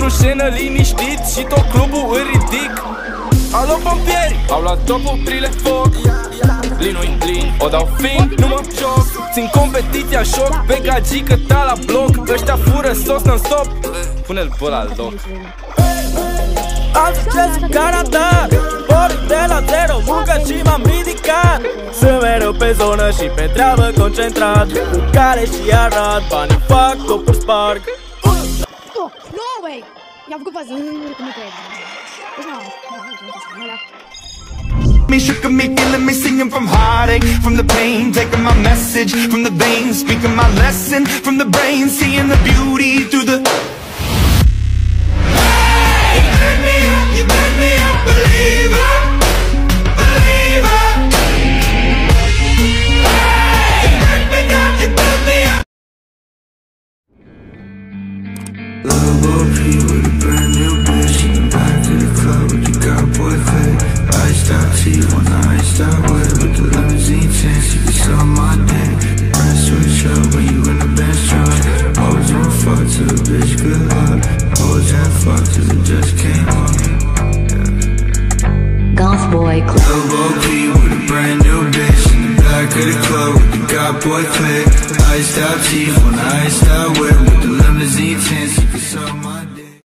Într-un scenă liniștit și tot clubul îl ridic. Alo pompieri, au luat topul, prile foc. Linu-i lin, o dau fin, nu mă joc. Țin competiția șoc, pe gagică ta la bloc. Ăștia fură sos non-stop. Pune-l pe ăla loc. Am succes în Canada, pornind de la zero, muncă și m-am ridicat. Sunt mereu pe zonă și pe treabă concentrat. Cu care și Arad, banii fac, topuri sparg. No way! I-am făcut fază, nu cred. Me shook me, feeling me, singing from heartache, from the pain, taking my message from the veins, speaking my lesson from the brain, seeing the beauty through the. Hey, you burn me up, believer, believer. Hey, you burn me up. Love OP with a brand new bitch in the back of the club with the cowboy fit. Iced out teeth on the iced out whip with the limousine chance. You can suck my dick. Brand switch up when you in the bench truck. Always wanna fuck till the bitch good luck. Always wanna fuck till it just came up. Goth Boy Club. Love OP with a brand new bitch in the back of the club with the cowboy clip. Iced out teeth on the iced out whip with the limousine chance. You can suck my